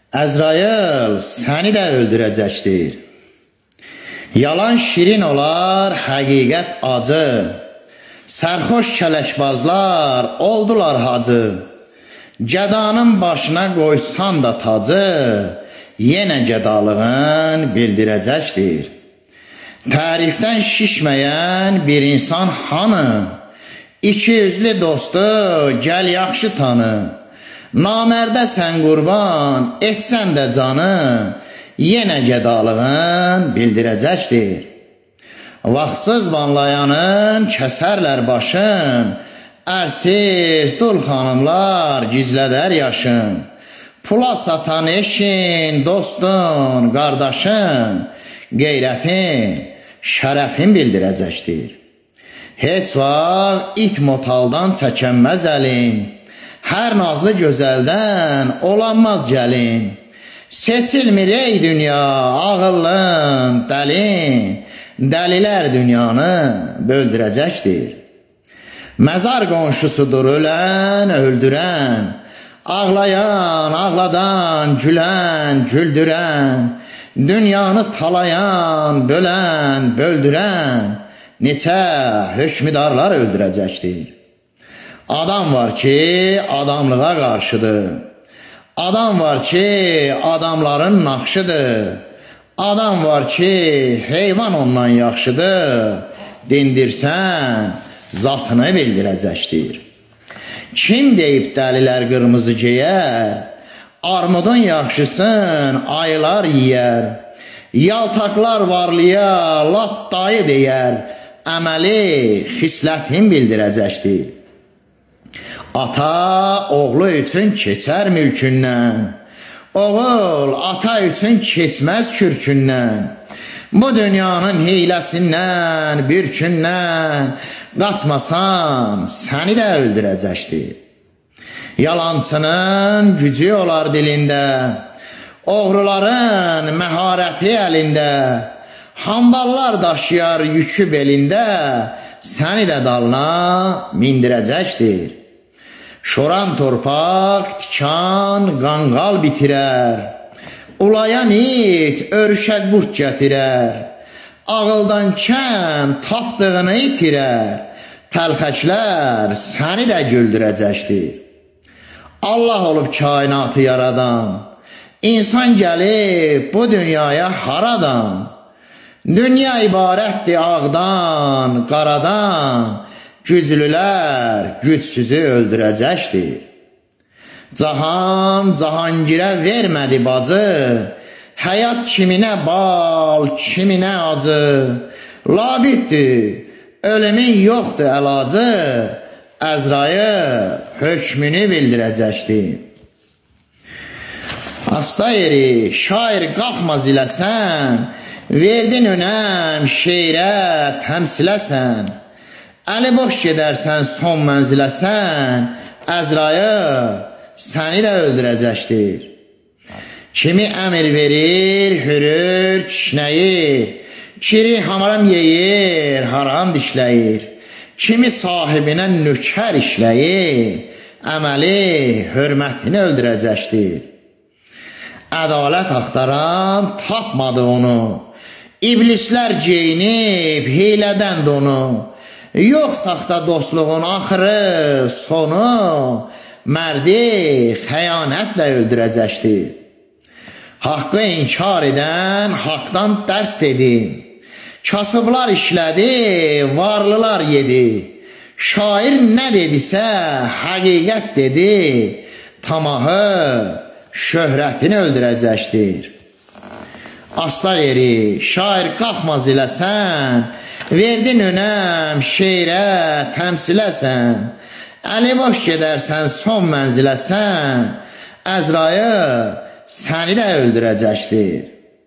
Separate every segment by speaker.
Speaker 1: Əzrail səni də öldürəcəkdir. Yalan şirin olar, həqiqət acı. Sərxoş kələşbazlar oldular hacı. Gədanın başına qoysan da tacı, yenə qədalığın bildirəcəkdir. Tərifdən şişməyən bir insan hanı? İki üzlü dostu gəl yaxşı tanı. Namərdə sən qurban etsən də canı, yenə qədalığın bildirəcəkdir. Vaxtsız banlayanın kəsərlər başın, ərsiz dul xanımlar gizlədər yaşın. Pula satan eşin, dostun, qardaşın, qeyrətin, şərəfin bildirəcəkdir. Heç vaxt it motaldan çəkənməz əlin, hər nazlı gözəldən olanmaz gəlin. Seçilmir ey dünya, ağıllın, dəlin, dəlilər dünyanı böldürəcəkdir. Məzar qonşusudur ölən, öldürən, ağlayan, ağladan, gülən, güldürən, dünyanı talayan, bölən, böldürən, neçə hökmüdarlar öldürəcəkdir. Adam var ki, adamlığa qarşıdır. Adam var ki, adamların naxşıdır. Adam var ki, heyvan ondan yaxşıdır. Dindirsən, zatını bildirəcəkdir. Kim deyib dəlilər qırmızı geyər, armudun yaxşısın ayılar yiyər. Yaltaqlar varlıya lap dayı deyər, əməli xislətin bildirəcəkdir. Ata oğlu üçün keçər mülkündən, oğul ata üçün keçməz kürkündən. Bu dünyanın hiyləsindən, bürkündən qaçmasan səni də öldürəcəkdir. Yalançının gücü olar dilində, oğruların məharəti əlində, hamballar daşıyar yükü belində, səni də dalına mindirəcəkdir. Şoran torpaq, tikan, qanqal bitirər, ulayan it, örüşə qurt gətirər, ağıldan kəm tapdığını itirər, təlxəklər səni də güldürəcəkdir. Allah olub kainatı yaradan, İnsan gəlib bu dünyaya haradan? Dünya ibarətdir ağdan, qaradan, güclülər gücsüzü öldürəcəkdir. Cahan, cahangirə vermədi bacı, həyat kiminə bal, kiminə acı. Labiddir, ölümün yoxdur əlacı, Əzrail hökmünü bildirəcəkdir. Asta yeri, şair qalxmaz iləsən, verdin önəm, şeirə, təmsiləsən. Əli boş gedərsən, son mənziləsən, Əzrail səni də öldürəcəkdir. Kimi əmir verir, hürür, kişnəyir, kiri haram yeyir, haram dişləyir. Kimi sahibinə nökər işləyir, əməli hörmətini öldürəcəkdir. Ədalət axtaran tapmadı onu, İblislər geyinib hilədən donu. Yox saxta dostluğun axırı, sonu, mərdi xəyanətlə öldürəcəkdir. Haqqı inkar edən haqdan dərs dedi, kasıblar işlədi, varlılar yedi. Şair nə dedisə həqiqət dedi, tamahı şöhrətini öldürəcəkdir. Asta yeri, şair qalxmaz iləsən, verdin önəm, şeirə, təmsiləsən. Əli boş gedərsən, son mənziləsən, Əzrail səni də öldürəcəkdir.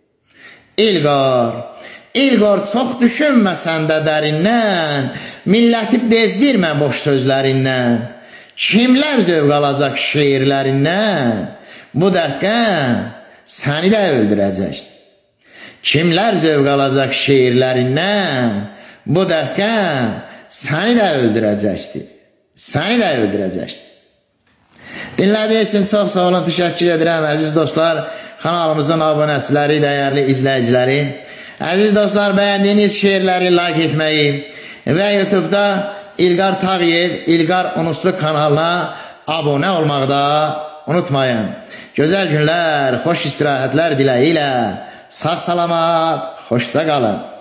Speaker 1: İlqar çox düşünməsən də dərindən, milləti bezdirmə boş sözlərindən. Kimlər zövq alacaq şeirlərindən, bu dərdqən səni də öldürəcəkdir. Kimlər zövq alacaq şeirlərindən, bu dərdqən səni də öldürəcəkdir. Səni də öldürəcəkdir. Dinlədiyi üçün çox sağ olun, təşəkkür edirəm əziz dostlar, kanalımızın abunəçiləri, dəyərli izləyiciləri. Əziz dostlar, bəyəndiyiniz şeirləri like etməyi və YouTube'da İlqar Tağıyev, İlqar Unuslu kanalına abunə olmağı da unutmayın. Gözəl günlər, xoş istirahətlər diləyi ilə sağ salamat, xoşça qalın.